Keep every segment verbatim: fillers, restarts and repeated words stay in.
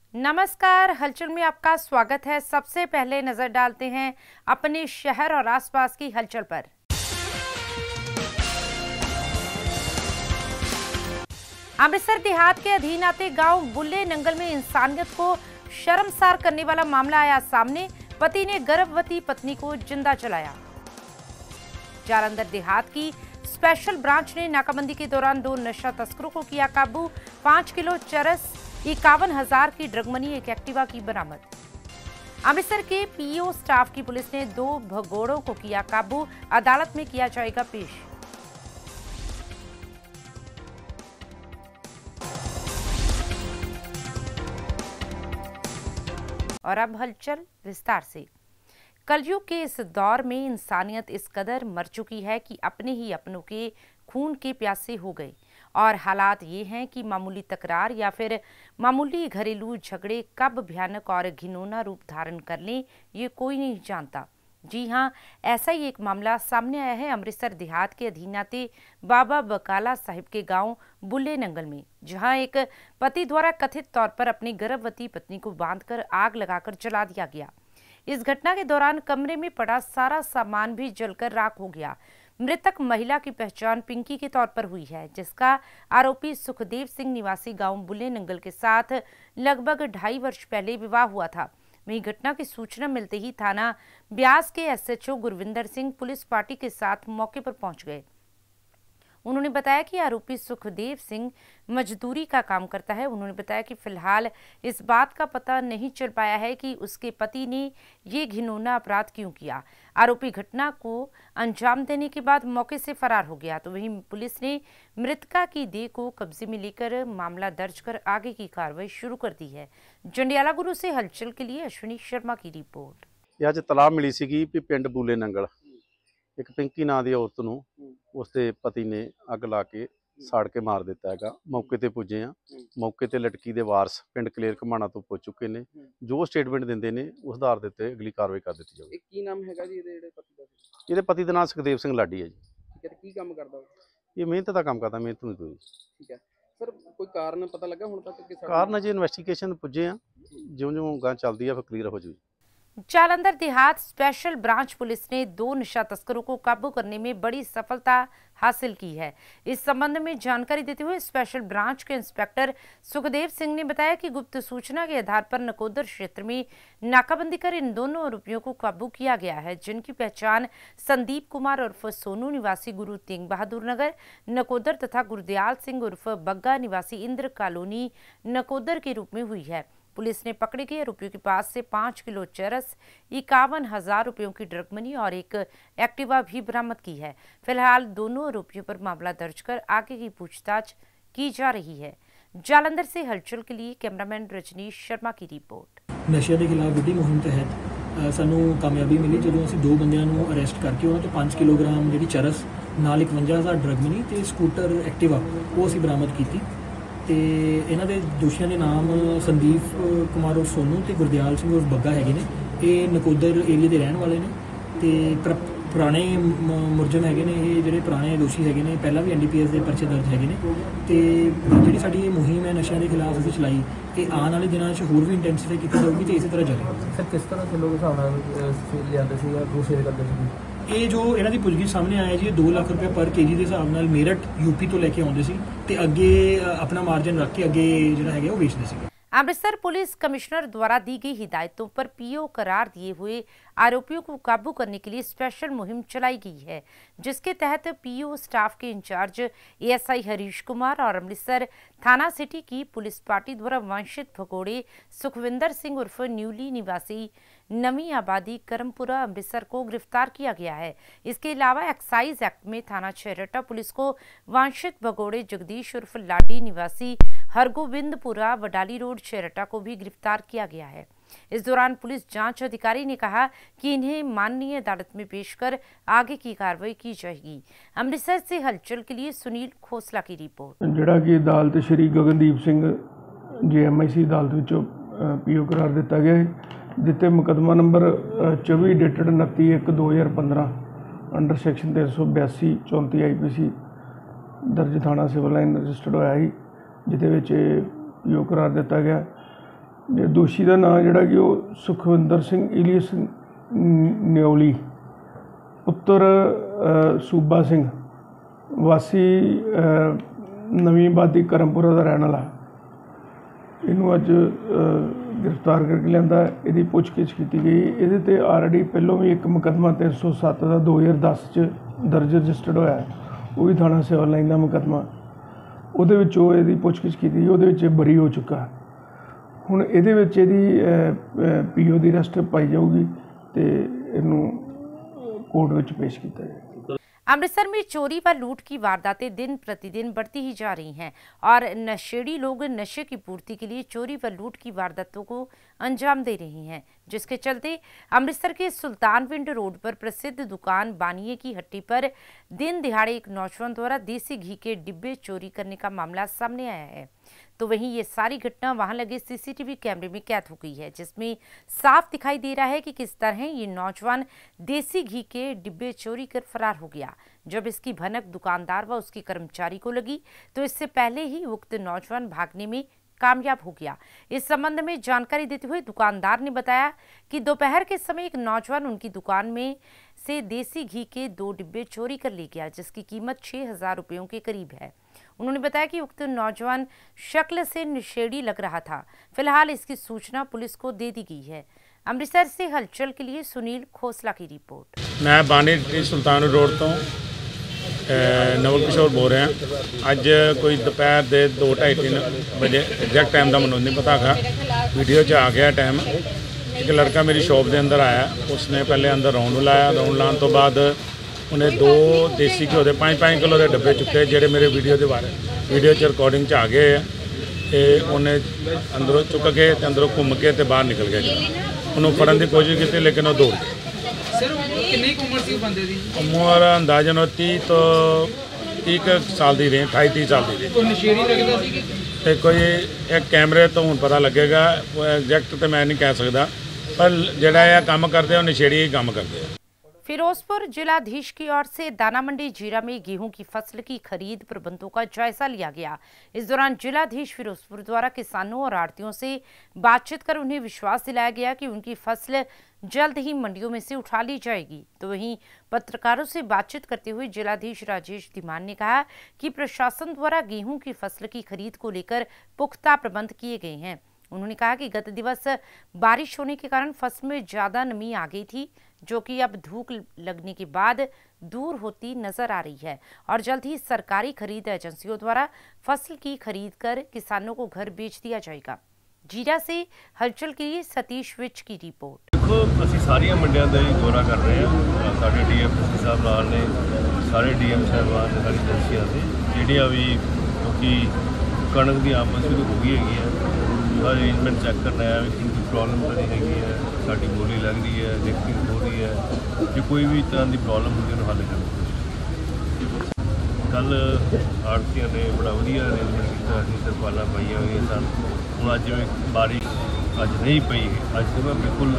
नमस्कार, हलचल में आपका स्वागत है। सबसे पहले नजर डालते हैं अपने शहर और आसपास की हलचल पर। अमृतसर देहात के अधीन आते गांव बुल्ले नंगल में इंसानियत को शर्मसार करने वाला मामला आया सामने। पति ने गर्भवती पत्नी को जिंदा जलाया। जालंधर देहात की स्पेशल ब्रांच ने नाकाबंदी के दौरान दो नशा तस्करों को किया काबू। पांच किलो चरस, इक्यावन हजार की ड्रग मनी, एक एक्टिवा की बरामद। अमृतसर के पीओ स्टाफ की पुलिस ने दो भगोड़ों को किया काबू। अदालत में किया जाएगा पेश। और अब हलचल विस्तार से। कलयुग के इस दौर में इंसानियत इस कदर मर चुकी है कि अपने ही अपनों के खून के प्यासे हो गए। और हालात ये हैं कि मामूली तकरार या फिर मामूली घरेलू झगड़े कब भयानक और घिनौना रूप धारण कर लें, ये कोई नहीं जानता। जी हां, ऐसा ही एक मामला सामने आया है अमृतसर देहात के अधीन आते बाबा बकाला साहिब के गांव बुल्ले नंगल में, जहां एक पति द्वारा कथित तौर पर अपनी गर्भवती पत्नी को बांधकर आग लगाकर जला दिया गया। इस घटना के दौरान कमरे में पड़ा सारा सामान भी जलकर राख हो गया। मृतक महिला की पहचान पिंकी के तौर पर हुई है, जिसका आरोपी सुखदेव सिंह निवासी गांव बुल्ले नंगल के साथ लगभग ढाई वर्ष पहले विवाह हुआ था। वहीं घटना की सूचना मिलते ही थाना ब्यास के SHO Gurvinder Singh police party के साथ मौके पर पहुंच गए। उन्होंने बताया कि आरोपी सुखदेव सिंह मजदूरी का काम करता है। उन्होंने बताया कि फिलहाल इस बात का पता नहीं चल पाया है कि उसके पति ने ये घिनौना अपराध क्यों किया। आरोपी घटना को अंजाम देने के बाद मौके से फरार हो गया। तो वहीं पुलिस ने मृतका की देह को कब्जे में लेकर मामला दर्ज कर आगे की कार्रवाई शुरू कर दी है। जंडियाला गुरु से हलचल के लिए अश्विनी शर्मा की रिपोर्ट। ਅੱਜ ਤਲਾਹ ਮਿਲੀ ਸੀਗੀ ਵੀ ਪਿੰਡ ਬੂਲੇ ਨੰਗਲ ਇੱਕ ਪਿੰਕੀ ਨਾਂ ਦੀ ਔਰਤ ਨੂੰ ਉਸਦੇ ਪਤੀ ਨੇ ਅੱਗ ਲਾ ਕੇ ਸਾੜ ਕੇ ਮਾਰ ਦਿੱਤਾ ਹੈਗਾ। ਮੌਕੇ ਤੇ ਪੁੱਜੇ ਆ। ਮੌਕੇ ਤੇ ਲੜਕੀ ਦੇ ਵਾਰਸ ਪਿੰਡ ਕਲੇਰ ਘਮਾਣਾ ਤੋਂ ਪੁੱਜ ਚੁੱਕੇ ਨੇ। ਜੋ ਸਟੇਟਮੈਂਟ ਦਿੰਦੇ ਨੇ ਉਸ ਆਧਾਰ ਦੇ ਉੱਤੇ ਅਗਲੀ ਕਾਰਵਾਈ ਕਰ ਦਿੱਤੀ ਜਾਊਗੀ। ਕੀ ਨਾਮ ਹੈਗਾ ਜੀ ਇਹਦੇ ਜਿਹੜੇ ਪਤੀ ਦਾ? ਇਹਦੇ ਪਤੀ ਦਾ ਨਾਮ ਸੁਖਦੇਵ ਸਿੰਘ ਲਾਡੀ ਹੈ ਜੀ। ਠੀਕ ਹੈ, ਤੇ ਕੀ ਕੰਮ ਕਰਦਾ ਉਹ? ਇਹ ਮਿਹਨਤ ਦਾ ਕੰਮ ਕਰਦਾ, ਮਿਹਨਤ ਮਜ਼ਦੂਰੀ। ਠੀਕ ਹੈ ਸਰ, ਕੋਈ ਕਾਰਨ ਪਤਾ ਲੱਗਾ ਹੁਣ ਤੱਕ ਕਿ ਕਾਰਨ ਅਜੇ ਇਨਵੈਸਟੀਗੇਸ਼ਨ ਪੁੱਜੇ ਆ। ਜਿਉਂ ਜਿਉਂ ਗਾਂ ਚੱਲਦੀ ਆ ਫਿਰ ਕਲੀਅਰ ਹੋ ਜੂ। जालंधर देहात स्पेशल ब्रांच पुलिस ने दो नशा तस्करों को काबू करने में बड़ी सफलता हासिल की है। इस संबंध में जानकारी देते हुए स्पेशल ब्रांच के इंस्पेक्टर सुखदेव सिंह ने बताया कि गुप्त सूचना के आधार पर नकोदर क्षेत्र में नाकाबंदी कर इन दोनों आरोपियों को काबू किया गया है, जिनकी पहचान संदीप कुमार उर्फ सोनू निवासी गुरु तेग बहादुर नगर नकोदर तथा गुरदयाल सिंह उर्फ बग्गा निवासी इंद्र कॉलोनी नकोदर के रूप में हुई है। पुलिस ने पकड़े गए आरोपियों के पास से पांच किलो चरस, इक्यावन हजार रुपयों की ड्रग मनी और एक एक्टिवा भी बरामद की है। फिलहाल दोनों आरोपियों पर मामला दर्ज कर आगे की पूछताछ की जा रही है। जालंधर से हलचल के लिए कैमरामैन रजनीश शर्मा की रिपोर्ट। नशे के खिलाफ विधि मुहिम तहत सानू कामयाबी मिली जो ਅਸੀਂ ਦੋ ਬੰਦਿਆਂ ਨੂੰ ਅਰੈਸਟ ਕਰਕੇ ਉਹਨਾਂ ਤੋਂ ਪੰਜ ਕਿਲੋਗ੍ਰਾਮ ਜਿਹੜੀ ਚਰਸ ਨਾਲ ਇਕਵੰਜਾ ਹਜ਼ਾਰ ਡਰਗ ਮਨੀ ਤੇ ਸਕੂਟਰ ਐਕਟਿਵਾ ਉਹ ਅਸੀਂ ਬਰਾਮਦ ਕੀਤੀ। ਤੇ ਇਹਨਾਂ ਦੇ ਦੋਸ਼ੀਆਂ ਦੇ ਨਾਮ ਸੰਦੀਪ ਕੁਮਾਰ ਔਰ ਸੋਨੂ ਤੇ ਗੁਰਦਿਆਲ ਸਿੰਘ ਔਰ ਬੱਗਾ ਹੈਗੇ ਨੇ। ਇਹ ਨਕੋਦਰ ਏਰੀਆ ਦੇ ਰਹਿਣ ਵਾਲੇ ਨੇ ਤੇ ਪੁਰਾਣੇ ਮੁਰਜਮ ਹੈਗੇ ਨੇ। ਇਹ ਜਿਹੜੇ ਪੁਰਾਣੇ ਦੋਸ਼ੀ ਹੈਗੇ ਨੇ, ਪਹਿਲਾਂ ਵੀ ਐਨਡੀਪੀਐਸ ਦੇ ਪਰਚੇ ਦਰਜ ਹੈਗੇ ਨੇ। ਤੇ ਜਿਹੜੀ ਸਾਡੀ ਇਹ ਮੁਹਿੰਮ ਹੈ ਨਸ਼ਿਆਂ ਦੇ ਖਿਲਾਫ ਅਸੀਂ ਚਲਾਈ, ਇਹ ਆਉਣ ਵਾਲੇ ਦਿਨਾਂ 'ਚ ਹੋਰ ਵੀ ਇੰਟੈਂਸੀਫਾਈ ਕੀਤੀ ਜਾਊਗੀ ਤੇ ਇਸੇ ਤਰ੍ਹਾਂ ਚੱਲੇਗੀ। ਸਰ ਕਿਸ ਤਰ੍ਹਾਂ ਦੇ ਲੋਕ ਹਿਸਾਬ ਨਾਲ ਲਿਆਉਂਦੇ ਸੀ ਜਾਂ ਦੂਸਰੇ ਕਰਦੇ ਸੀ? ਇਹ ਜੋ ਇਹਨਾਂ ਦੀ ਪੁੱਛਗਿੱਛ ਸਾਹਮਣੇ ਆਇਆ ਜੀ, ਦੋ ਲੱਖ ਰੁਪਏ ਪਰ ਕੇਜੀ ਦੇ ਹਿਸਾਬ ਨਾਲ ਮੇਰਠ यूपी ਤੋਂ ਲੈ ਕੇ ਆਉਂਦੇ ਸੀ ਤੇ ਅੱਗੇ ਆਪਣਾ ਮਾਰਜਨ ਰੱਖ ਕੇ ਅੱਗੇ ਜਿਹੜਾ ਹੈਗਾ ਉਹ ਵੇਚਦੇ ਸੀ। अमृतसर पुलिस कमिश्नर द्वारा दी गई हिदायतों पर पीओ करार दिए हुए आरोपियों को काबू करने के लिए स्पेशल मुहिम चलाई गई है, जिसके तहत पीओ स्टाफ के इंचार्ज एएसआई हरीश कुमार और अमृतसर थाना सिटी की पुलिस पार्टी द्वारा वांछित भगोड़े सुखविंदर सिंह उर्फ न्यूली निवासी नवी आबादी करमपुरा अमृतसर को गिरफ्तार किया गया है। इसके अलावा एक्साइज एक्ट में थाना छेरटा पुलिस को वांछित भगोड़े जगदीश उर्फ लाडी निवासी हरगोविंदपुरा वडाली रोड छेरटा को भी गिरफ्तार किया गया है। इस दौरान पुलिस जांच अधिकारी ने कहा कि इन्हें माननीय अदालत में पेश कर आगे की कार्रवाई की जाएगी। अमृतसर से हलचल के लिए सुनील खोसला की रिपोर्ट। जिहड़ा कि अदालत Shri Gagandeep Singh J M I C अदालत विचों पीओ करार दिता गया है, जिते मुकदमा नंबर चौबी डेटेड उनती एक दो हज़ार पंद्रह अंडर सैक्शन तीन सौ बयासी चौंती आई पी सी दर्ज थाना सिविल लाइन रजिस्टर्ड होया ही, जिहदे विच पीओ करार दिता गया। जे दोषी का नाम जोड़ा कि वो सुखविंदर सिंह इलियस न्योली पुत्र सूबा सिंह वासी नवी आबादी करमपुरा का रहने वाला, इनू अज गिरफ्तार करके लिया। यदी पुछगिछ की गई। ये ऑलरेडी पहलों भी एक मुकदमा तीन सौ सत्त का दो हज़ार दस च दर्ज रजिस्टर्ड होया, वो भी थाना सिविल लाइन का मुकदमा। वो पुछगिछ की गई, बरी हो चुका। हुण ये पी ओ की अरेस्ट पाई जाऊगी तो इनू कोर्ट में पेश किया जाएगा। अमृतसर में चोरी व लूट की वारदातें दिन प्रतिदिन बढ़ती ही जा रही हैं और नशेड़ी लोग नशे की पूर्ति के लिए चोरी व लूट की वारदातों को अंजाम दे रहे हैं, जिसके चलते अमृतसर के सुल्तानविंड रोड पर प्रसिद्ध दुकान बानिए की हट्टी पर दिन दिहाड़े एक नौजवान द्वारा देसी घी के डिब्बे चोरी करने का मामला सामने आया है। तो वहीं ये सारी घटना वहां लगे सीसीटीवी कैमरे में कैद हो गई है, जिसमें साफ दिखाई दे रहा है कि किस तरह ये नौजवान देसी घी के डिब्बे चोरी कर फरार हो गया। जब इसकी भनक दुकानदार व उसके कर्मचारी को लगी तो इससे पहले ही उक्त नौजवान भागने में कामयाब हो गया। इस संबंध में जानकारी देते हुए दुकानदार ने बताया कि दोपहर के समय एक नौजवान उनकी दुकान में से देसी घी के दो डिब्बे चोरी कर ले गया, जिसकी कीमत छह हजार रुपयों के करीब है। उन्होंने बताया कि उक्त नौजवान शक्ल से नशेड़ी लग रहा था। फिलहाल इसकी सूचना पुलिस को दे दी गई है। अमृतसर से हलचल के लिए सुनील खोसला की रिपोर्ट। मैं बानी सुल्तान रोड तो नवल किशोर बोल रहा। अज कोई दोपहर के दो ढाई तीन बजे एग्जैक्ट टाइम का मैं नहीं पता था, वीडियो च आ गया टाइम। एक लड़का मेरी शॉप के अंदर आया, उसने पहले अंदर राउंड लाया। राउंड लाने तो बाद उन्हें दो देसी घ्यो के पाँच पाँच किलो के डब्बे चुके, जोड़े मेरे वीडियो के बारे वीडियो च रिकॉर्डिंग च आ गए हैं। तो उन्हें अंदरों चुक के अंदरों घूम के तो बाहर निकल गया। उन्होंने फड़न की कोशिश की, लेकिन वो दौड़ गए। उम्र अंदाजन तीह तो तीह साल की रही, अठाई तीह साल की रही। कोई एक कैमरे तो हूँ पता लगेगा, एग्जैक्ट तो मैं नहीं कह सकता, पर जोड़ा यह काम करते हैं नशेड़ी ही काम करते हैं। फिरोजपुर जिलाधीश की ओर से दाना मंडी जीरा में गेहूं की फसल की खरीद प्रबंधों का जायजा लिया गया। इस दौरान जिलाधीश फिरोजपुर द्वारा किसानों और आढ़तियों से बातचीत कर उन्हें विश्वास दिलाया गया कि उनकी फसल जल्द ही मंडियों में से उठा ली जाएगी। तो वहीं पत्रकारों से बातचीत करते हुए जिलाधीश राजेश धीमान ने कहा कि प्रशासन द्वारा गेहूं की फसल की खरीद को लेकर पुख्ता प्रबंध किए गए हैं। उन्होंने कहा कि गत दिवस बारिश होने के कारण फसल में ज्यादा नमी आ गई थी, जो कि अब धूप लगने के बाद दूर होती नजर आ रही है और जल्द ही सरकारी खरीद एजेंसियों द्वारा फसल की खरीद कर किसानों को घर बेच दिया जाएगा। जीरा से हलचल के लिए सतीश विच की रिपोर्ट। देखो असं सारिया मंडिया का ही दौरा कर रहे हैं। साढ़े डी एम साहब नाल ने, सारे डी एम साहबान ने, सारी एजेंसियां से ਜਿਹੜੀਆਂ भी, क्योंकि कणक की आमद शुरू हो गई है, अरेंजमेंट चेक करना है कि कोई प्रॉब्लम तो नहीं हैगी है, साड़ी बोली लग रही है, लिफ्टिंग हो रही है, कि कोई भी तरह की प्रॉब्लम होगी उन्हें हल करने की कोशिश। कल आड़तियों ने बड़ा वधिया अरेंजमेंट किया, असीं तरपालां पाईयां होईयां सन। हुण अज जिवें बारिश अज नहीं पई, अज तो बिल्कुल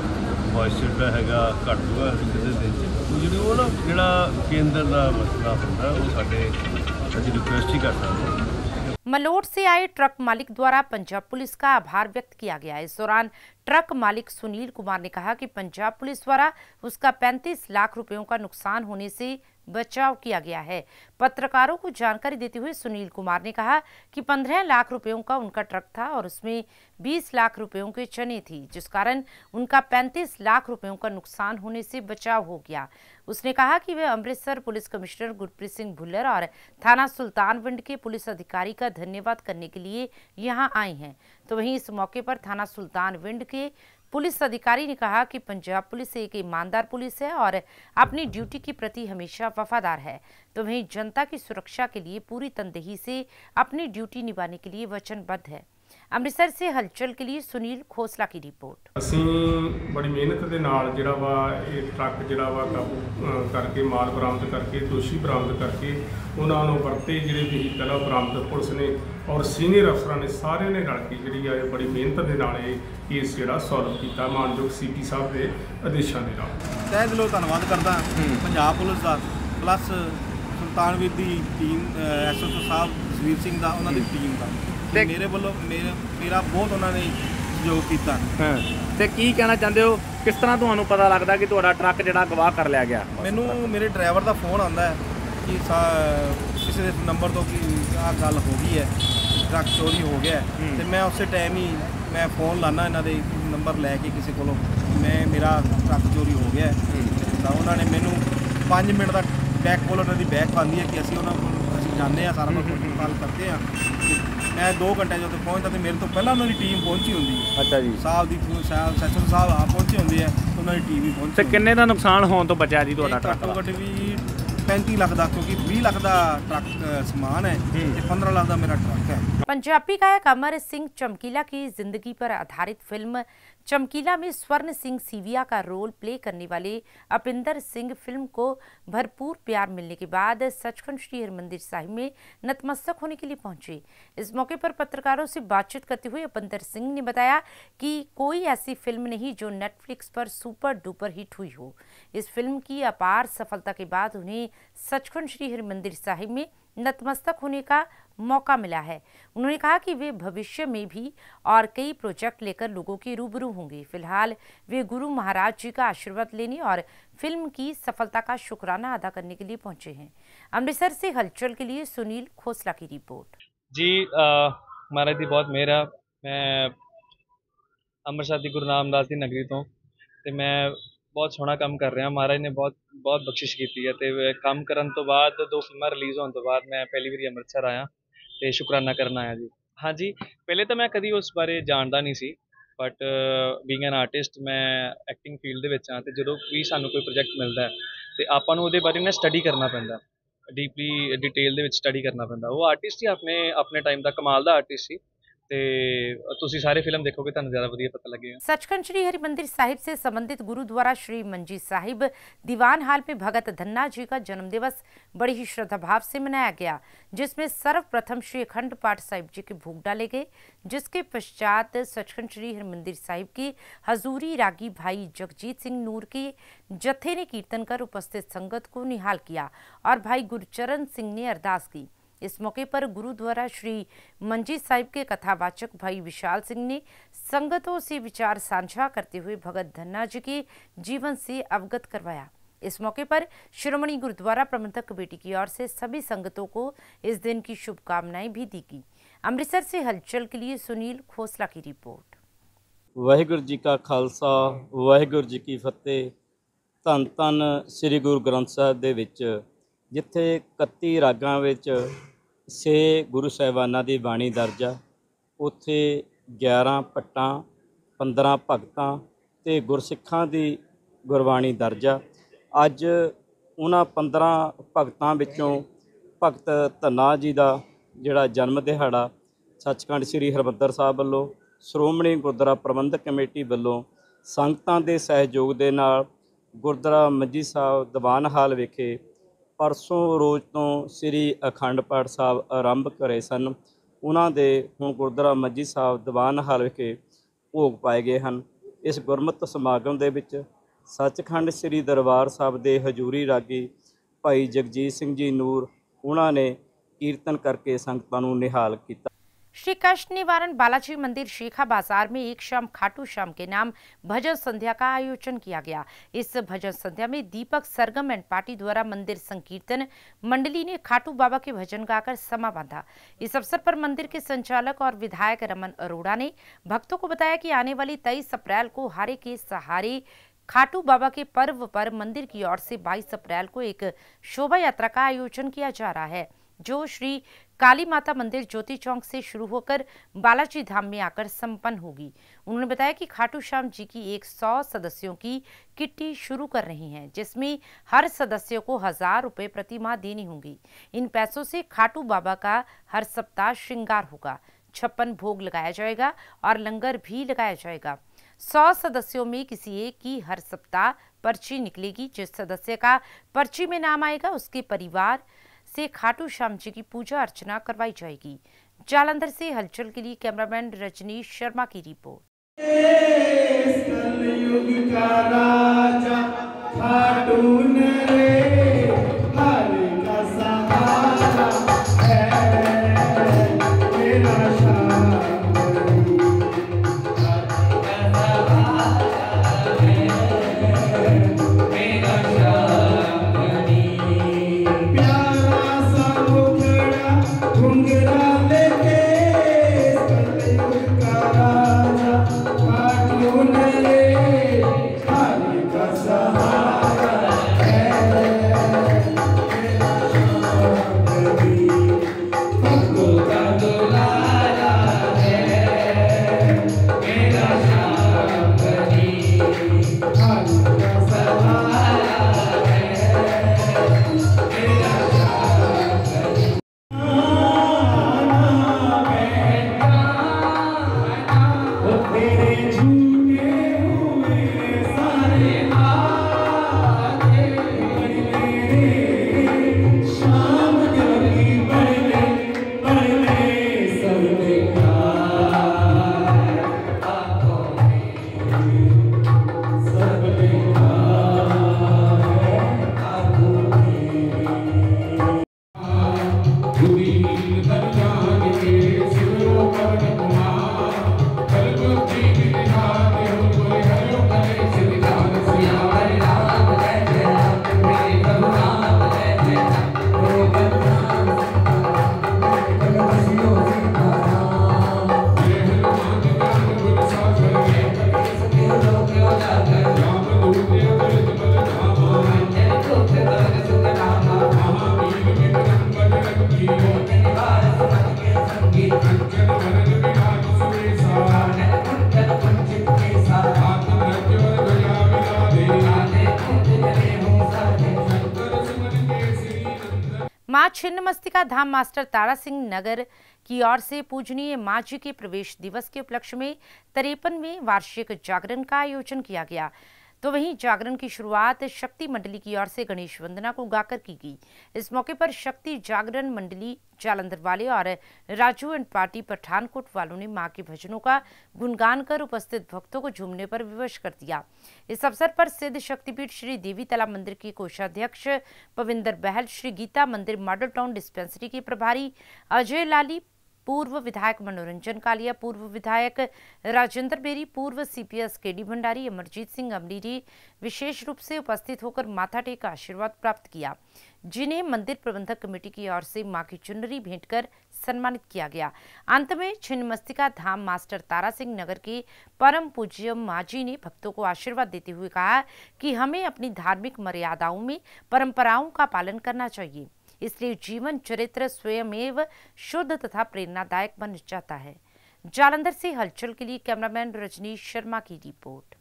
मॉइस्चर जो हैगा घट जूगा किसी दिन च। जी वो ना जिहड़ा केंद्र का मसला होंदा वो साडे असीं रिक्वेस्ट ही कर सकते हैं। मलोट से आए ट्रक मालिक द्वारा पंजाब पुलिस का आभार व्यक्त किया गया। इस दौरान ट्रक मालिक सुनील कुमार ने कहा कि पंजाब पुलिस द्वारा उसका पैंतीस लाख रुपयों का नुकसान होने से बचाव किया गया है। पत्रकारों को जानकारी देते हुए सुनील कुमार ने कहा कि पंद्रह लाख रुपयों का उनका ट्रक था और उसमें बीस लाख रुपयों के चने थी, जिस कारण उनका पैंतीस लाख रुपयों का नुकसान होने से बचाव हो गया। उसने कहा कि वे अमृतसर पुलिस कमिश्नर गुरप्रीत सिंह भुल्लर और थाना सुल्तानविंड के पुलिस अधिकारी का धन्यवाद करने के लिए यहां आए हैं। तो वहीं इस मौके पर थाना सुल्तानविंड के पुलिस अधिकारी ने कहा कि पंजाब पुलिस एक ईमानदार पुलिस है और अपनी ड्यूटी के प्रति हमेशा वफादार है। तो वहीं जनता की सुरक्षा के लिए पूरी तनदेही से अपनी ड्यूटी निभाने के लिए वचनबद्ध है। अमृतसर से हलचल के लिए सुनील खोसला की रिपोर्ट। ਅਸੀਂ बड़ी मेहनत ਦੇ ਨਾਲ ਜਿਹੜਾ ਵਾ ਇਹ ਟਰੱਕ ਜਿਹੜਾ ਵਾ ਕਾਬੂ ਕਰਕੇ ਮਾਲ ਬਰਾਮਦ ਕਰਕੇ ਦੋਸ਼ੀ ਬਰਾਮਦ ਕਰਕੇ ਉਹਨਾਂ ਨੂੰ ਵਰਤੇ ਜਿਹੜੇ ਵਹੀਕਲ ਆ ਬਰਾਮਦ ਪੁਲਿਸ ਨੇ ਔਰ ਸੀਨੀਅਰ ਅਫਸਰਾਂ ਨੇ ਸਾਰਿਆਂ ਨੇ ਰਲ ਕੇ ਜਿਹੜੀ ਆ ਬੜੀ ਮਿਹਨਤ ਦੇ ਨਾਲ ਇਹ ਕੇਸ ਜਿਹੜਾ ਸੋਲਵ ਕੀਤਾ ਮਾਨਯੋਗ ਸੀਪੀ ਸਾਹਿਬ ਦੇ ਆਦੇਸ਼ਾਂ ਦੇ ਨਾਲ। ਤਹਿ ਦਿਲੋਂ ਧੰਨਵਾਦ ਕਰਦਾ ਪੰਜਾਬ ਪੁਲਿਸ ਦਾ, ਪਲੱਸ ਸੁਲਤਾਨਵਿੰਡ ਦੀ ਟੀਮ, ਐਸਐਸਓ ਸਾਹਿਬ ਸੁਵੀਰ ਸਿੰਘ ਦਾ, ਉਹਨਾਂ ਦੀ ਟੀਮ ਦਾ। मेरे वालों मेरे मेरा बहुत उन्होंने ਸਹਿਯੋਗ ਕੀਤਾ। ਹਾਂ ਤੇ ਕੀ ਕਹਿਣਾ ਚਾਹੁੰਦੇ ਹੋ, ਕਿਸ ਤਰ੍ਹਾਂ ਤੁਹਾਨੂੰ ਪਤਾ ਲੱਗਦਾ ਕਿ ਤੁਹਾਡਾ ਟਰੱਕ ਜਿਹੜਾ ਗਵਾਹ ਕਰ ਲਿਆ ਗਿਆ? ਮੈਨੂੰ ਮੇਰੇ ਡਰਾਈਵਰ ਦਾ ਫੋਨ ਆਉਂਦਾ ਹੈ ਕਿ ਕਿਸੇ ਦੇ ਨੰਬਰ ਤੋਂ ਕਿ ਆਹ ਗੱਲ ਹੋ ਗਈ ਹੈ, ਟਰੱਕ ਚੋਰੀ ਹੋ ਗਿਆ, ਤੇ ਮੈਂ ਉਸੇ ਟਾਈਮ ਹੀ ਮੈਂ ਫੋਨ ਲਾਣਾ ਇਹਨਾਂ ਦੇ ਨੰਬਰ ਲੈ ਕੇ ਕਿਸੇ ਕੋਲੋਂ, ਮੈਂ ਮੇਰਾ ਟਰੱਕ ਚੋਰੀ ਹੋ ਗਿਆ ਤਾਂ ਉਹਨਾਂ ਨੇ ਮੈਨੂੰ ਪੰਜ ਮਿੰਟ ਦਾ ਬੈਕ ਕੋਲ ਉਹਨਾਂ ਦੀ ਬੈਕ ਪਾਉਂਦੀ ਹੈ ਕਿ ਅਸੀਂ ਉਹਨਾਂ ਕੋਲ ਅਸੀਂ ਜਾਂਦੇ ਹਾਂ, ਸਾਰਾ ਕੁਝ ਗੱਲ ਕਰਦੇ ਹਾਂ। ਮੈਂ ਦੋ ਘੰਟੇ ਜਦੋਂ ਪਹੁੰਚਦਾ ਤੇ ਮੇਰੇ ਤੋਂ ਪਹਿਲਾਂ ਉਹਨਾਂ ਦੀ ਟੀਮ ਪਹੁੰਚੀ ਹੁੰਦੀ ਹੈ। ਅੱਛਾ ਜੀ। ਸਾਹਿਬ ਦੀ ਸਾਹਿਬ ਸੈਸ਼ਨ ਸਾਹਿਬ ਆ ਪਹੁੰਚੇ ਹੁੰਦੇ ਹੈ, ਉਹਨਾਂ ਦੀ ਟੀਮ ਵੀ ਪਹੁੰਚੀ। ਤੇ ਕਿੰਨੇ ਦਾ ਨੁਕਸਾਨ ਹੋਣ ਤੋਂ ਬਚਿਆ ਜੀ ਤੁਹਾਡਾ ਟਰੱਕ? ਘੱਟੋ ਘੱਟ ਵੀ ਪੈਂਤੀ ਲੱਖ ਦਾ, ਕਿਉਂਕਿ ਵੀਹ ਲੱਖ ਦਾ ट्रक समान है ਤੇ पंद्रह लाख का मेरा ट्रक है। पंजाबी गायक अमर सिंह चमकीला की जिंदगी पर आधारित फिल्म चमकीला में स्वर्ण सिंह सीविया का रोल प्ले करने वाले अपिंदर सिंह फिल्म को भरपूर प्यार मिलने के बाद सचखंड श्री हरमंदिर साहिब में नतमस्तक होने के लिए पहुंचे। इस मौके पर पत्रकारों से बातचीत करते हुए अपिंदर सिंह ने बताया कि कोई ऐसी फिल्म नहीं जो नेटफ्लिक्स पर सुपर डुपर हिट हुई हो। इस फिल्म की अपार सफलता के बाद उन्हें सचखंड श्री हरमंदिर साहिब में नतमस्तक होने का मौका मिला है। उन्होंने कहा कि वे भविष्य में भी और कई प्रोजेक्ट लेकर लोगों के रूबरू होंगे। फिलहाल वे गुरु महाराज जी का आशीर्वाद लेने और फिल्म की सफलता का शुक्राना अदा करने के लिए पहुंचे हैं। अमृतसर से हलचल के लिए सुनील खोसला की रिपोर्ट। जी महाराज की बहुत मेहर है। मैं अमृतसर की गुरु रामदास की नगरी तो ते मैं बहुत सोहना काम कर रहा। महाराज ने बहुत बहुत बख्शिश की है तो काम करन तो बाद दो फिल्मां रिलीज़ होने तो बाद मैं पहली बार अमृतसर आया तो शुकराना करन आया जी। हाँ जी, पहले तो मैं कभी उस बारे जानता नहीं सी, बट बीइंग एन आर्टिस्ट मैं एक्टिंग फील्ड दे विच हां ते जदों भी सानूं कोई प्रोजेक्ट मिलता है तो आपां नूं उहदे बारे ना स्टडी करना पैंदा, डीपली डिटेल दे विच स्टडी करना पैंदा। वो आर्टिस्ट ही अपने अपने टाइम दा कमाल दा आर्टिस्ट सी। तुसी सारे फिल्म देखोगे तो ज़्यादा वधिया पता लगेगा। सचखंड श्री हरिमंदिर साहिब से संबंधित गुरुद्वारा श्री मंजी साहिब दीवान हाल में भगत धन्ना जी का जन्म दिवस बड़ी ही श्रद्धा भाव से मनाया गया, जिसमें सर्वप्रथम श्री अखंड पाठ साहिब जी के भोग डाले गए, जिसके पश्चात सचखंड श्री हरिमंदिर साहिब की हजूरी रागी भाई जगजीत सिंह नूर के जत्थे ने कीर्तन कर उपस्थित संगत को निहाल किया और भाई गुरचरण सिंह ने अरदास की। इस मौके पर गुरुद्वारा श्री मंजी साहिब के कथावाचक भाई विशाल सिंह ने संगतों से विचार साझा करते हुए भगत धन्ना जी के जीवन से अवगत करवाया। इस मौके पर श्रोमणी गुरुद्वारा प्रबंधक कमेटी की ओर से सभी संगतों को इस दिन की शुभकामनाएं भी दी गई। अमृतसर से हलचल के लिए सुनील खोसला की रिपोर्ट। वाहिगुरु जी का खालसा वाहिगुरु जी की फतेह। धन धन श्री गुरु ग्रंथ साहिब दे विच जिथे इकत्ती रागां विच छे गुरु साहिबानां दी बाणी दर्ज आ, उत्थे ग्यारह पट्टां पंद्रह भगतां ते गुरसिखां दी गुरबाणी दर्ज आ। अज उन्हां पंद्रह भगतां विचों भगत धन्ना जी दा जिहड़ा जन्म दिहाड़ा सचखंड श्री हरमंदिर साहिब वल्लों श्रोमणी गुरुद्वारा प्रबंधक कमेटी वल्लों संगतां दे सहयोग दे नाल गुरुद्वारा मंजी साहिब दीवान हाल विखे परसों रोज़ तो श्री अखंड पाठ साहब आरंभ करे सन। उन्हां दे हुण गुरुद्वारा मंजी साहिब दीवान हाल विखे भोग पाए गए हैं। इस गुरमत समागम दे विच सचखंड श्री दरबार साहिब दे हजूरी रागी भाई जगजीत सिंह जी नूर उन्हां ने कीर्तन करके संगतां नूं निहाल किया। श्री कष्ट निवारण बालाजी मंदिर शेखा बाजार में एक शाम खाटू श्याम के नाम भजन संध्या का आयोजन किया गया। इस भजन संध्या में दीपक सरगम एंड पार्टी द्वारा मंदिर संकीर्तन मंडली ने खाटू बाबा के भजन गाकर समा बांधा। इस अवसर पर मंदिर के संचालक और विधायक रमन अरोड़ा ने भक्तों को बताया कि आने वाली तेईस अप्रैल को हारे के सहारे खाटू बाबा के पर्व पर मंदिर की ओर से बाईस अप्रैल को एक शोभा यात्रा का आयोजन किया जा रहा है, जो श्री काली माता मंदिर ज्योति चौक से शुरू होकर बालाजी धाम में आकर संपन्न होगी। उन्होंने बताया कि खाटू श्याम जी की एक सौ सदस्यों की किट्टी शुरू कर रही हैं, जिसमें हर सदस्य को हजार रुपए प्रति माह देनी होंगी। इन पैसों से खाटू बाबा का हर सप्ताह श्रृंगार होगा, छप्पन भोग लगाया जाएगा और लंगर भी लगाया जाएगा। सौ सदस्यों में किसी एक की हर सप्ताह पर्ची निकलेगी। जिस सदस्य का पर्ची में नाम आएगा उसके परिवार से खाटू श्याम जी की पूजा अर्चना करवाई जाएगी। जालंधर से हलचल के लिए कैमरामैन रजनीश शर्मा की रिपोर्ट। छिन्नमस्तिका धाम मास्टर तारा सिंह नगर की ओर से पूजनीय मां जी के प्रवेश दिवस के उपलक्ष्य में तिरपनवें वार्षिक जागरण का आयोजन किया गया। तो वहीं जागरण की शुरुआत शक्ति मंडली की ओर से गणेश वंदना को गाकर की गई। इस मौके पर शक्ति जागरण मंडली जालंधर वाले और राजू एंड पार्टी पठानकोट वालों ने मां के भजनों का गुणगान कर उपस्थित भक्तों को झूमने पर विवश कर दिया। इस अवसर पर सिद्ध शक्तिपीठ श्री देवी तालाब मंदिर के कोषाध्यक्ष पविंदर बहल, श्री गीता मंदिर मॉडल टाउन डिस्पेंसरी के प्रभारी अजय लाली, पूर्व विधायक मनोरंजन कालिया, पूर्व विधायक राजेंद्र बेरी, पूर्व सीपीएस केडी भंडारी, अमरजीत सिंह अमरीरी विशेष रूप से उपस्थित होकर माथा टेक आशीर्वाद प्राप्त किया, जिन्हें मंदिर प्रबंधक कमेटी की ओर से मां की चुनरी भेंट कर सम्मानित किया गया। अंत में छिन्नमस्तिका धाम मास्टर तारा सिंह नगर के परम पूज्य मां जी ने भक्तों को आशीर्वाद देते हुए कहा कि हमें अपनी धार्मिक मर्यादाओं में परंपराओं का पालन करना चाहिए, इसलिए जीवन चरित्र स्वयमेव शुद्ध तथा प्रेरणादायक बन जाता है। जालंधर से हलचल के लिए कैमरामैन रजनीश शर्मा की रिपोर्ट।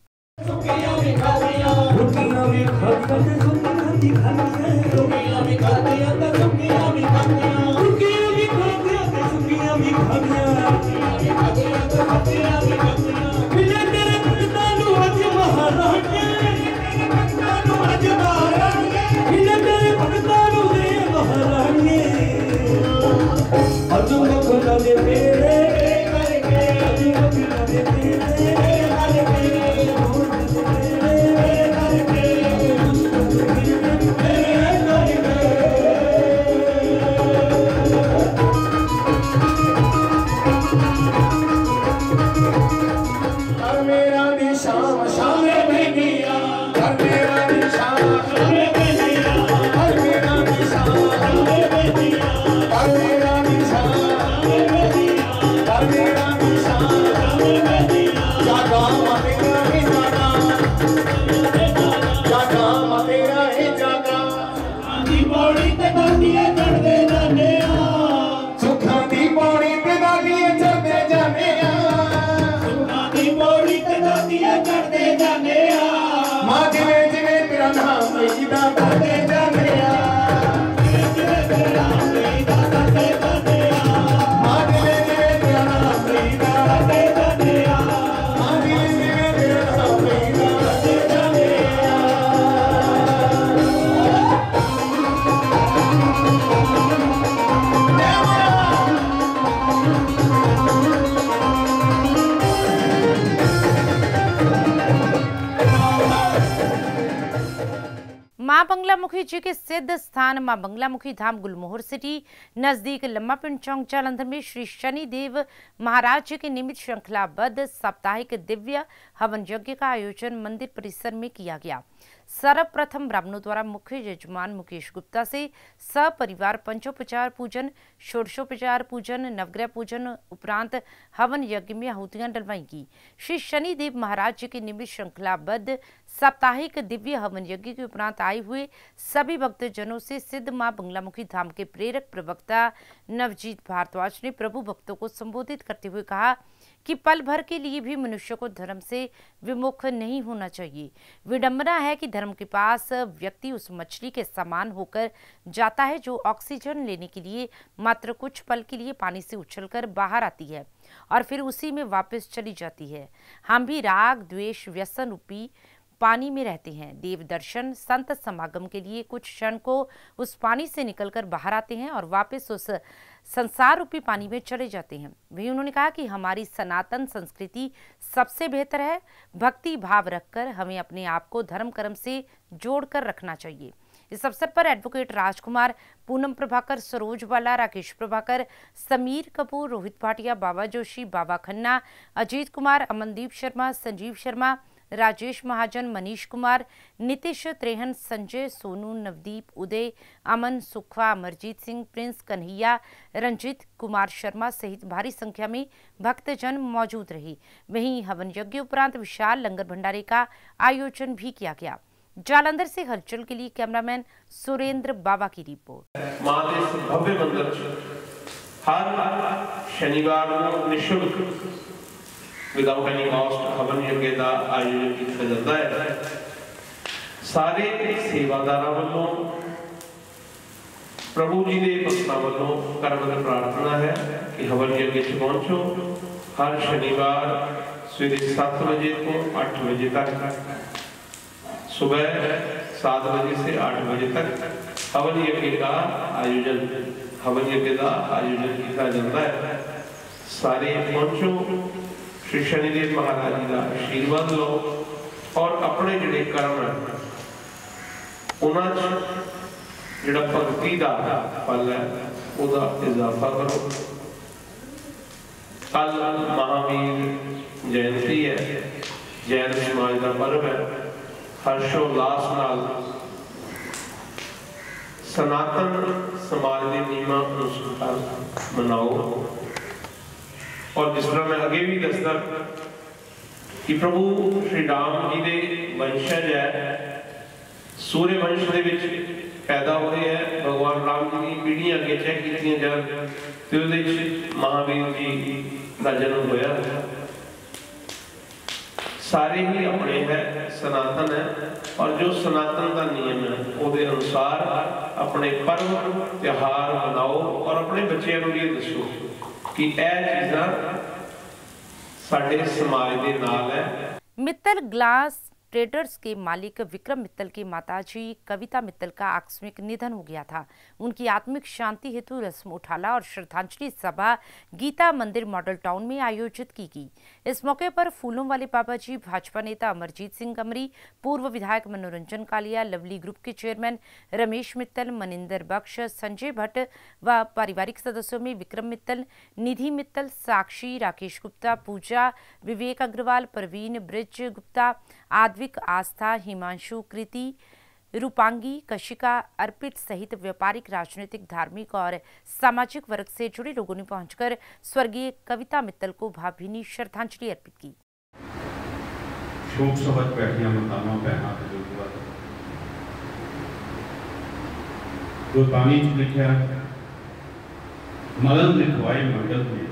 मां बंगलामुखी जी के सिद्ध स्थान मां बंगलामुखी धाम गुलमोहर सिटी नजदीक लम्मा पिंड चौक जालंधर में श्री शनि देव महाराज जी के निमित्त श्रृंखलाबद्ध साप्ताहिक दिव्य हवन यज्ञ का आयोजन मंदिर परिसर में किया गया। सर्वप्रथम ब्राह्मणों द्वारा मुख्य यजमान मुकेश गुप्ता से सपरिवार पंचोपचार पूजन, षोडशोपचार पूजन, नवग्रह पूजन उपरांत हवन यज्ञ में आहुतियां डलवाई गई। श्री शनि देव महाराज जी के निमित्त श्रृंखलाबद्ध साप्ताहिक दिव्य हवन यज्ञ के उपरांत आए हुए सभी भक्तजनों से सिद्ध मां बंगलामुखी धाम के प्रेरक प्रवक्ता नवजीत भारद्वाज ने प्रभु भक्तों को संबोधित करते हुए कहा कि पल भर के लिए भी मनुष्य को धर्म से विमुख नहीं होना चाहिए। विडंबना है कि धर्म के पास व्यक्ति उस मछली के समान होकर जाता है जो ऑक्सीजन लेने के लिए मात्र कुछ पल के लिए पानी से उछलकर बाहर आती है और फिर उसी में वापस चली जाती है। हम भी राग, द्वेष, व्यसन रूपी पानी में रहते हैं। देव दर्शन, संत समागम के लिए कुछ क्षण को उस पानी से निकलकर बाहर आते हैं और वापस उस संसार रूपी पानी में चले जाते हैं। वहीं उन्होंने कहा कि हमारी सनातन संस्कृति सबसे बेहतर है। भक्ति भाव रखकर हमें अपने आप को धर्म कर्म से जोड़कर रखना चाहिए। इस अवसर पर एडवोकेट राजकुमार, पूनम प्रभाकर, सरोज वाला, राकेश प्रभाकर, समीर कपूर, रोहित भाटिया, बाबा जोशी, बाबा खन्ना, अजीत कुमार, अमनदीप शर्मा, संजीव शर्मा, राजेश महाजन, मनीष कुमार, नीतीश त्रेहन, संजय, सोनू, नवदीप, उदय, अमन, सुखवा, अमरजीत सिंह, प्रिंस, कन्हैया, रंजीत कुमार शर्मा सहित भारी संख्या में भक्तजन मौजूद रहे। वहीं हवन यज्ञ उपरांत विशाल लंगर भंडारे का आयोजन भी किया गया। जालंधर से हलचल के लिए कैमरामैन सुरेंद्र बाबा की रिपोर्ट। भव्य मंदिर हर शनिवार को निःशुल्क विदाउट एनी कॉस्ट हवन यज्ञ का आयोजन किया जाता है। सारे सेवादारां वालों प्रभु जी के भक्तों वालों करमत प्रार्थना है कि हवन यज्ञ च पहुंचो। हर शनिवार सवेरे सात बजे को आठ बजे तक, सुबह सात बजे से आठ बजे तक हवन यज्ञ का आयोजन हवन यज्ञ का आयोजन किया जाता है। सारे पहुंचो, श्री शनिदेव महाराज जी का आशीर्वाद लो और अपने जिहड़े कर्म है उन्हां जिहड़ा भगती का फल है उहदा इजाफा करो। कल महावीर जयंती है, जैन समाज का पर्व है। हर्षोल्लास नाल सनातन समाज के नियमां अनुसार मनाओ। और जिस तरह मैं अगे भी दसदा कि प्रभु श्री राम जी के वंशज है, सूर्य वंश के विच पैदा होए हैं। भगवान राम जी की पीढ़ियां अगे चेक कीतियां जान ते उहदे विच महावीर जी का जन्म होया। सारे ही अपने है, सनातन है, और जो सनातन का नियम है उसके अनुसार अपने पर्व त्योहार मनाओ और अपने बच्चों को ये दसो कि यह चीज़ां साडे समाज दे नाल है। मित्तल ग्लास ट्रेडर्स के मालिक विक्रम मित्तल की माताजी कविता मित्तल का आकस्मिक निधन हो गया था। उनकी आत्मिक शांति हेतु रस्म उठाला और श्रद्धांजलि सभा गीता मंदिर मॉडल टाउन में आयोजित की गई। इस मौके पर फूलों वाले बाबा जी, भाजपा नेता अमरजीत सिंह गमरी, पूर्व विधायक मनोरंजन कालिया, लवली ग्रुप के चेयरमैन रमेश मित्तल, मनिंदर बख्श, संजय भट्ट व पारिवारिक सदस्यों में विक्रम मित्तल, निधि मित्तल, साक्षी, राकेश गुप्ता, पूजा, विवेक अग्रवाल, प्रवीण, ब्रिज गुप्ता, आदविक, आस्था, हिमांशु, कृति, रूपांगी, कशिका, अर्पित सहित व्यापारिक, राजनीतिक, धार्मिक और सामाजिक वर्ग से जुड़े लोगों ने पहुंचकर स्वर्गीय कविता मित्तल को भावभीनी श्रद्धांजलि अर्पित की। शोक सभा बैठिया मातावां भैणां गुरबाणी च लिखिया मरण लिखवाए मंडल में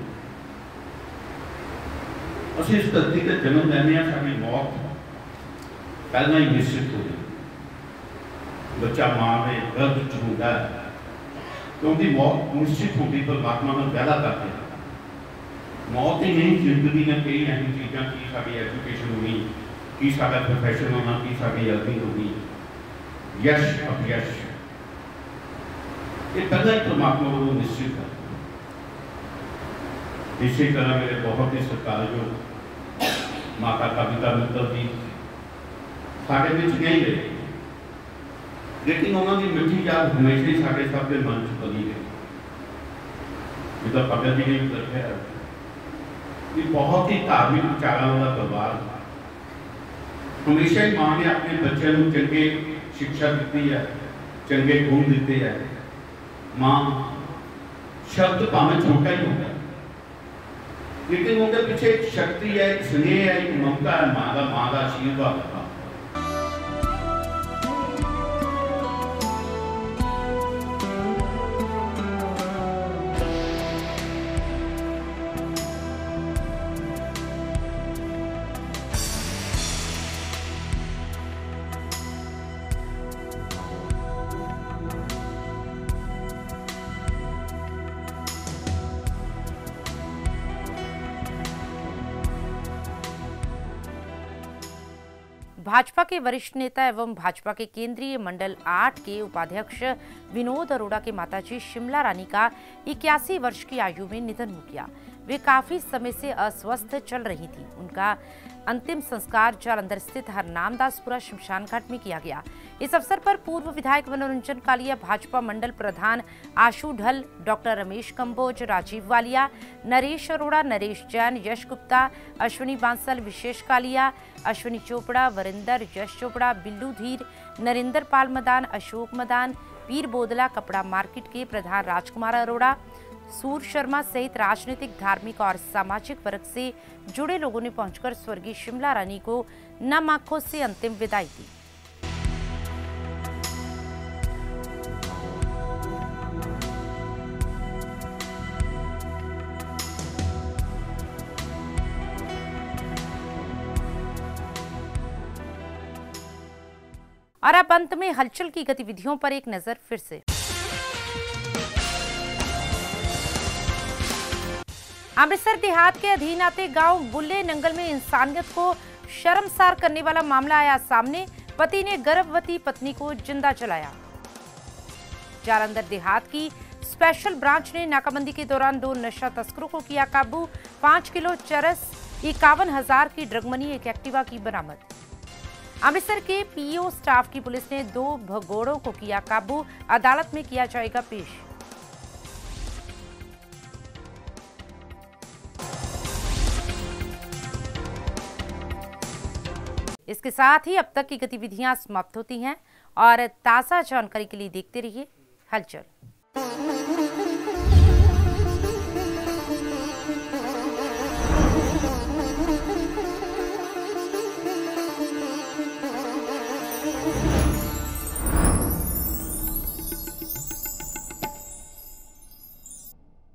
असीं इस धरती ते जन्म लैंदे हां, साडी मौत पहला ही निश्चित हो जाए। बच्चा मां के गर्भ च होंदा है क्योंकि मौत निश्चित होती परमात्मा ने पैदा करके। मौत ही नहीं, जिंदगी ने कई ऐसी चीज़ां की साडी एजुकेशन होनी, की साडा प्रोफैशन होना, की साडी अर्निंग होनी, यश अपयश, ये पहला ही परमात्मा को निश्चित है। इसी तरह मेरे बहुत ही सत्कारयोग माता कविता मित्तल जी साढ़े बिच नहीं रहे, लेकिन उन्होंने मिठी याद हमेशा ही साढ़े सब के मन च बनी रही। जिदा भगत जी ने लिखा कि बहुत ही धार्मिक विचारों का परिवार, हमेशा ही मां ने अपने बच्चों को चंगे शिक्षा दी है, चंगे गुण दिते है। मां शब्द भावें छोटा ही होता लेकिन उनके पीछे एक शक्ति है, एक स्नेह है, एक ममता है, मां का मां का आशीर्वाद है। भाजपा के वरिष्ठ नेता एवं भाजपा के केंद्रीय मंडल आठ के उपाध्यक्ष विनोद अरोड़ा के माताजी शिमला रानी का इक्यासी वर्ष की आयु में निधन हो गया। वे काफी समय से अस्वस्थ चल रही थी। उनका अंतिम संस्कार जालंधर स्थित हरनामदासपुरा शमशान घाट में किया गया। इस अवसर पर पूर्व विधायक मनोरंजन कालिया, भाजपा मंडल प्रधान आशु ढल, डॉक्टर रमेश कंबोज, राजीव वालिया, नरेश अरोड़ा, नरेश जैन, यश गुप्ता, अश्विनी बांसल, विशेष कालिया, अश्विनी चोपड़ा, वरिंदर, यश चोपड़ा, बिल्लू धीर, नरेंद्र पाल मदान, अशोक मदान, पीर बोदला, कपड़ा मार्केट के प्रधान राजकुमार अरोड़ा, सूर शर्मा सहित राजनीतिक, धार्मिक और सामाजिक वर्ग से जुड़े लोगों ने पहुंचकर स्वर्गीय शिमला रानी को नम आंखों से अंतिम विदाई दी। और अब अंत में हलचल की गतिविधियों पर एक नजर फिर से। अमृतसर देहात के अधीन आते गांव बुल्ले नंगल में इंसानियत को शर्मसार करने वाला मामला आया सामने। पति ने गर्भवती पत्नी को जिंदा जलाया। जालंधर देहात की स्पेशल ब्रांच ने नाकाबंदी के दौरान दो नशा तस्करों को किया काबू। पांच किलो चरस, इक्यावन हजार की ड्रग मनी, एक एक्टिवा की बरामद। अमृतसर के पीओ स्टाफ की पुलिस ने दो भगोड़ों को किया काबू। अदालत में किया जाएगा पेश। इसके साथ ही अब तक की गतिविधियां समाप्त होती हैं और ताज़ा जानकारी के लिए देखते रहिए हलचल।